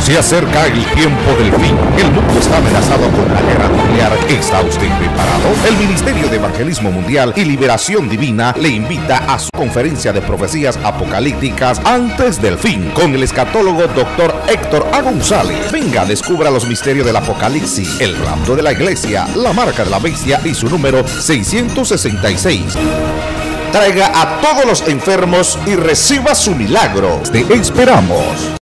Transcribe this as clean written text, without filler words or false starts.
Se acerca el tiempo del fin. El mundo está amenazado con la guerra nuclear. ¿Está usted preparado? El Ministerio de Evangelismo Mundial y Liberación Divina le invita a su conferencia de profecías apocalípticas antes del fin, con el escatólogo Dr. Héctor A. González. Venga, descubra los misterios del Apocalipsis, el rapto de la iglesia, la marca de la bestia y su número 666. Traiga a todos los enfermos y reciba su milagro. Te esperamos.